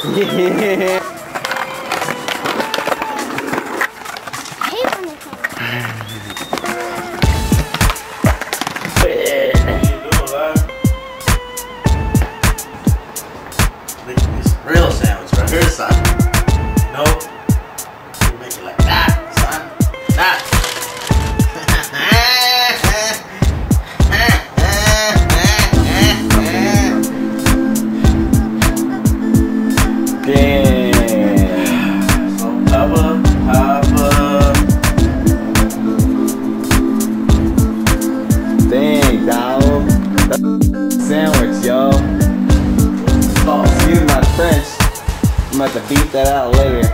Yeah. Real sandwich right here, son. Nope. You make it like that, son. That. Damn. So Papa. Dang, Donald. That's sandwich, yo. Oh, excuse my French. I'm about to beat that out later.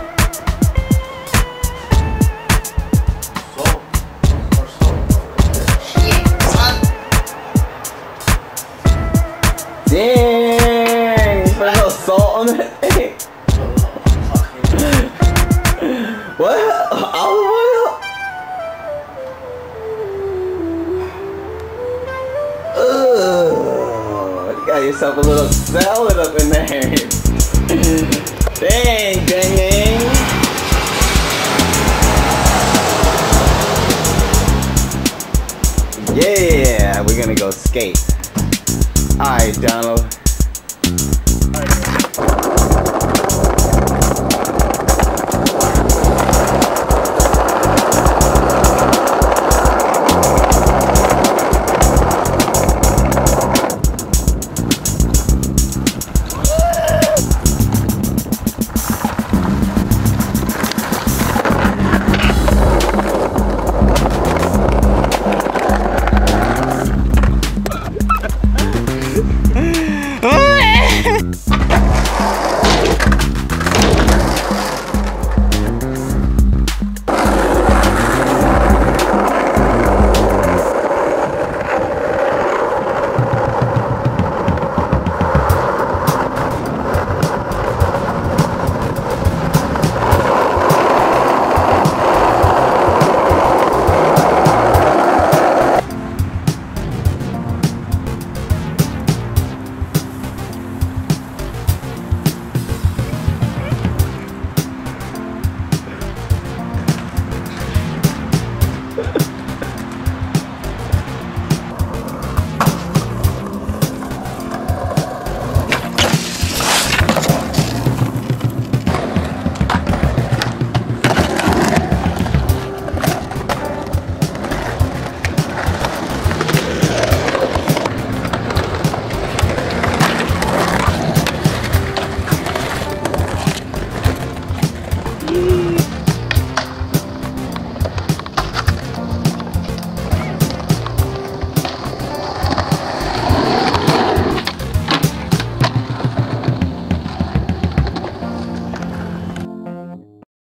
Dang! You put a little salt on that thing. What? Olive oil? Ugh. You got yourself a little salad up in there. Dang, dang. Yeah, we're gonna go skate. Alright, Donald.